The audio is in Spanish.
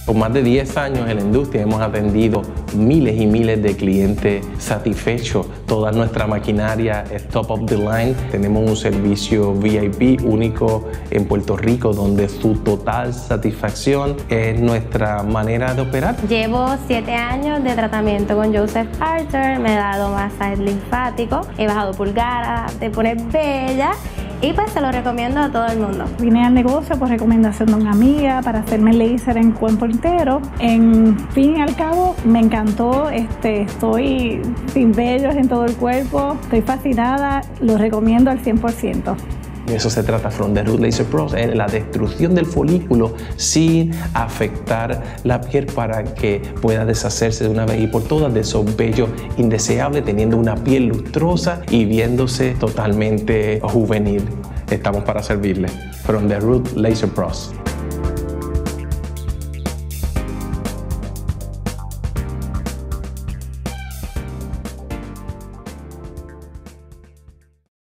Con más de 10 años en la industria hemos atendido miles y miles de clientes satisfechos. Toda nuestra maquinaria es top of the line. Tenemos un servicio VIP único en Puerto Rico donde su total satisfacción es nuestra manera de operar. Llevo 7 años de tratamiento con Joseph Arthur, me he dado masaje linfático, he bajado pulgadas, te pones bella. Y pues se lo recomiendo a todo el mundo. Vine al negocio por recomendación de una amiga para hacerme laser en cuerpo entero. En fin y al cabo me encantó, estoy sin vellos en todo el cuerpo, estoy fascinada, lo recomiendo al 100%. De eso se trata From the Root Laser Pros, la destrucción del folículo sin afectar la piel para que pueda deshacerse de una vez y por todas de esos vellos indeseables, teniendo una piel lustrosa y viéndose totalmente juvenil. Estamos para servirle. From the Root Laser Pros.